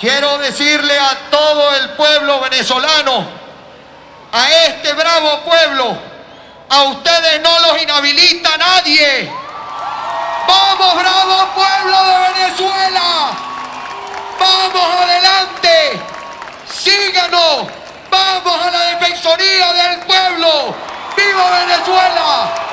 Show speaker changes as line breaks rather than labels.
Quiero decirle a todo el pueblo venezolano, a este bravo pueblo, a ustedes no los inhabilita nadie. ¡Vamos, bravo pueblo de Venezuela! ¡Vamos adelante! ¡Síganos! ¡Vamos a la Defensoría del Pueblo! ¡Viva Venezuela!